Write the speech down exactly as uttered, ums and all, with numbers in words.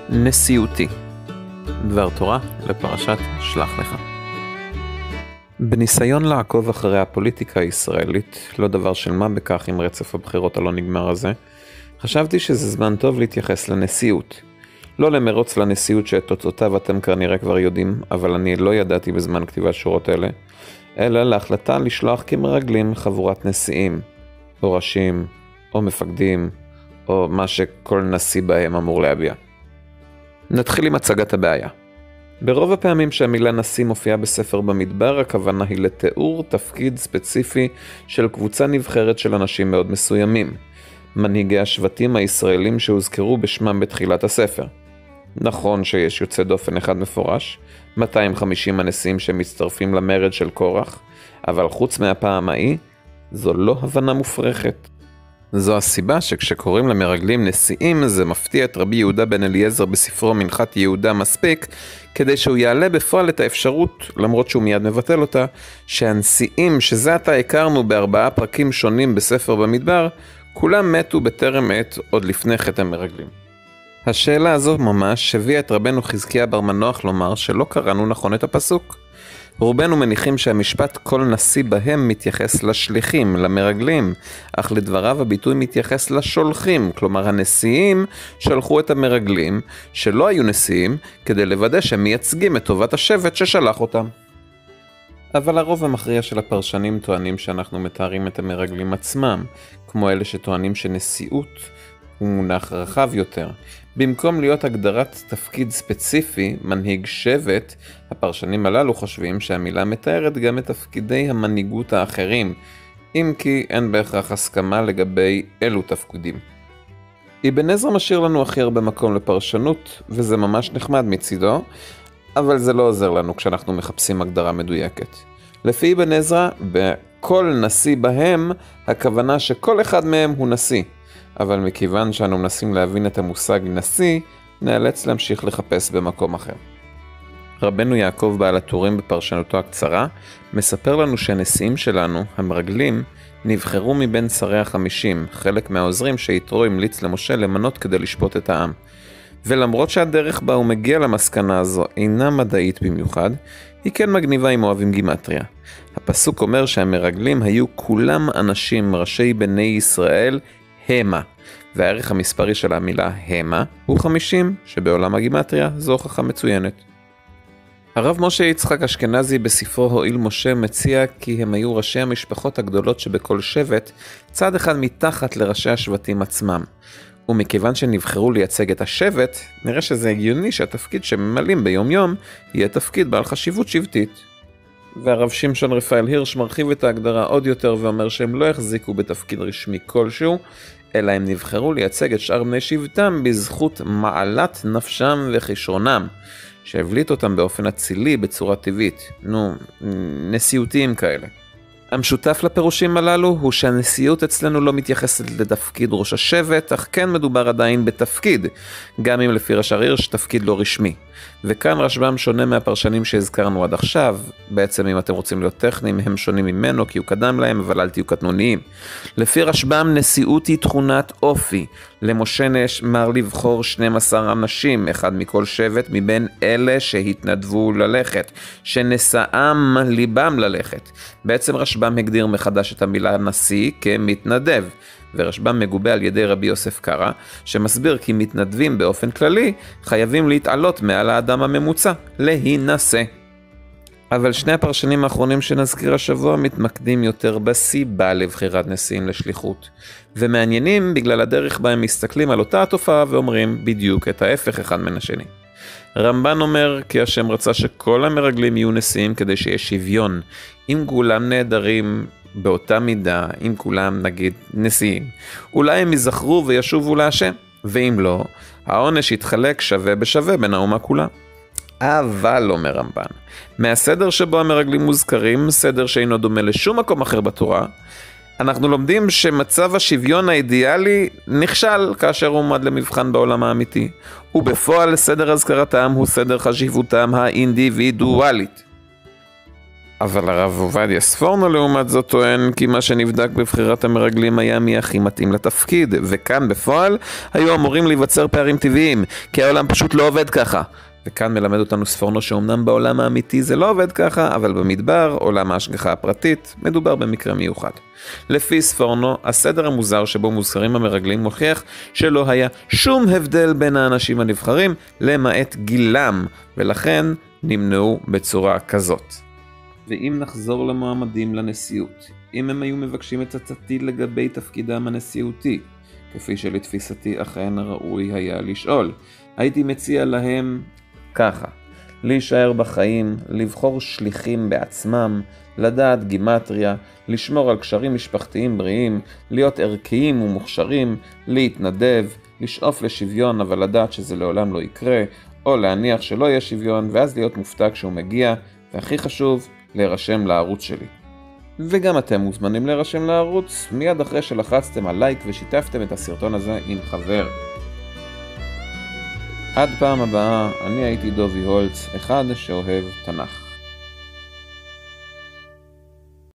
נשיאותי. דבר תורה לפרשת שלח לך. בניסיון לעקוב אחרי הפוליטיקה הישראלית, לא דבר של מה בכך עם רצף הבחירות הלא נגמר הזה, חשבתי שזה זמן טוב להתייחס לנשיאות. לא למרוץ לנשיאות שאת תוצאותיו אתם כנראה כבר יודעים, אבל אני לא ידעתי בזמן כתיבת שורות אלה, אלא להחלטה לשלוח כמרגלים חבורת נשיאים, או ראשים, או מפקדים, או מה שכל נשיא בהם אמור להביע. נתחיל עם הצגת הבעיה. ברוב הפעמים שהמילה נשיא מופיעה בספר במדבר, הכוונה היא לתיאור תפקיד ספציפי של קבוצה נבחרת של אנשים מאוד מסוימים, מנהיגי השבטים הישראלים שהוזכרו בשמם בתחילת הספר. נכון שיש יוצא דופן אחד מפורש, מאתיים וחמישים הנשיאים שמצטרפים למרד של קורח, אבל חוץ מהפעם ההיא, זו לא הבנה מופרכת. זו הסיבה שכשקוראים למרגלים נשיאים, זה מפתיע את רבי יהודה בן אליעזר בספרו מנחת יהודה מספיק, כדי שהוא יעלה בפועל את האפשרות, למרות שהוא מיד מבטל אותה, שהנשיאים שזה עתה הכרנו בארבעה פרקים שונים בספר במדבר, כולם מתו בטרם עת עוד לפני חטא המרגלים. השאלה הזו ממש הביאה את רבנו חזקיה בר מנוח לומר שלא קראנו נכון את הפסוק. רובנו מניחים שהמשפט כל נשיא בהם מתייחס לשליחים, למרגלים, אך לדבריו הביטוי מתייחס לשולחים, כלומר הנשיאים שלחו את המרגלים שלא היו נשיאים כדי לוודא שהם מייצגים את טובת השבט ששלח אותם. אבל הרוב המכריע של הפרשנים טוענים שאנחנו מתארים את המרגלים עצמם, כמו אלה שטוענים שנשיאות הוא מונח רחב יותר. במקום להיות הגדרת תפקיד ספציפי, מנהיג שבט, הפרשנים הללו חושבים שהמילה מתארת גם את תפקידי המנהיגות האחרים, אם כי אין בהכרח הסכמה לגבי אילו תפקידים. אבן עזרא משאיר לנו הכי הרבה מקום לפרשנות, וזה ממש נחמד מצידו, אבל זה לא עוזר לנו כשאנחנו מחפשים הגדרה מדויקת. לפי אבן עזרא, בכל נשיא בהם, הכוונה שכל אחד מהם הוא נשיא. אבל מכיוון שאנו מנסים להבין את המושג נשיא, נאלץ להמשיך לחפש במקום אחר. רבנו יעקב בעל הטורים בפרשנותו הקצרה, מספר לנו שהנשיאים שלנו, המרגלים, נבחרו מבין שרי החמישים, חלק מהעוזרים שיתרו המליץ למשה למנות כדי לשפוט את העם. ולמרות שהדרך בה הוא מגיע למסקנה הזו אינה מדעית במיוחד, היא כן מגניבה אם אוהבים גימטריה. הפסוק אומר שהמרגלים היו כולם אנשים ראשי בני ישראל, המה, והערך המספרי של המילה המה הוא חמישים, שבעולם הגימטריה זו הוכחה מצוינת. הרב משה יצחק אשכנזי בספרו הועיל משה מציע כי הם היו ראשי המשפחות הגדולות שבכל שבט, צד אחד מתחת לראשי השבטים עצמם. ומכיוון שנבחרו לייצג את השבט, נראה שזה הגיוני שהתפקיד שממלאים ביום יום יהיה תפקיד בעל חשיבות שבטית. והרב שמשון רפאל הירש מרחיב את ההגדרה עוד יותר ואומר שהם לא יחזיקו בתפקיד רשמי כלשהו, אלא הם נבחרו לייצג את שאר בני שבטם בזכות מעלת נפשם וכישרונם, שהבליט אותם באופן אצילי בצורה טבעית, נו, נשיאותיים כאלה. המשותף לפירושים הללו הוא שהנשיאות אצלנו לא מתייחסת לתפקיד ראש השבט, אך כן מדובר עדיין בתפקיד, גם אם לפי רש"ר הירש תפקיד לא רשמי. וכאן רשב"ם שונה מהפרשנים שהזכרנו עד עכשיו, בעצם אם אתם רוצים להיות טכניים הם שונים ממנו כי הוא קדם להם, אבל אל תהיו קטנוניים. לפי רשב"ם נשיאות היא תכונת אופי, למשה נאמר לבחור שנים עשר אנשים, אחד מכל שבט מבין אלה שהתנדבו ללכת, שנשאם ליבם ללכת. בעצם רשב"ם הגדיר מחדש את המילה נשיא כמתנדב, ורשב"ם מגובה על ידי רבי יוסף קרא, שמסביר כי מתנדבים באופן כללי חייבים להתעלות מעל האדם הממוצע, להינשא. אבל שני הפרשנים האחרונים שנזכיר השבוע מתמקדים יותר בסיבה לבחירת נשיאים לשליחות, ומעניינים בגלל הדרך בה הם מסתכלים על אותה התופעה ואומרים בדיוק את ההפך אחד מן השני. רמב"ן אומר כי השם רצה שכל המרגלים יהיו נשיאים כדי שיהיה שוויון, אם כולם נהדרים באותה מידה, אם כולם נגיד נשיאים, אולי הם יזכרו וישובו להשם, ואם לא, העונש יתחלק שווה בשווה בין האומה כולה. אבל, אומר רמב"ן, מהסדר שבו המרגלים מוזכרים, סדר שאינו דומה לשום מקום אחר בתורה, אנחנו לומדים שמצב השוויון האידיאלי נכשל כאשר הוא עומד למבחן בעולם האמיתי, ובפועל סדר הזכרתם הוא סדר חשיבותם האינדיבידואלית. אבל הרב עובדיה ספורנו לעומת זאת טוען כי מה שנבדק בבחירת המרגלים היה מי הכי מתאים לתפקיד, וכאן בפועל היו אמורים להיווצר פערים טבעיים, כי העולם פשוט לא עובד ככה. וכאן מלמד אותנו ספורנו שאומנם בעולם האמיתי זה לא עובד ככה, אבל במדבר, עולם ההשגחה הפרטית, מדובר במקרה מיוחד. לפי ספורנו, הסדר המוזר שבו מוזכרים המרגלים מוכיח שלא היה שום הבדל בין האנשים הנבחרים למעט גילם, ולכן נמנעו בצורה כזאת. ואם נחזור למועמדים לנשיאות, אם הם היו מבקשים את עצתי לגבי תפקידם הנשיאותי, כפי שלתפיסתי אכן ראוי היה לשאול, הייתי מציע להם ככה: להישאר בחיים, לבחור שליחים בעצמם, לדעת גימטריה, לשמור על קשרים משפחתיים בריאים, להיות ערכיים ומוכשרים, להתנדב, לשאוף לשוויון אבל לדעת שזה לעולם לא יקרה, או להניח שלא יהיה שוויון ואז להיות מופתע כשהוא מגיע, והכי חשוב, להירשם לערוץ שלי. וגם אתם מוזמנים להירשם לערוץ מיד אחרי שלחצתם על לייק ושיתפתם את הסרטון הזה עם חבר. עד פעם הבאה, אני הייתי דובי הולץ, אחד שאוהב תנ"ך.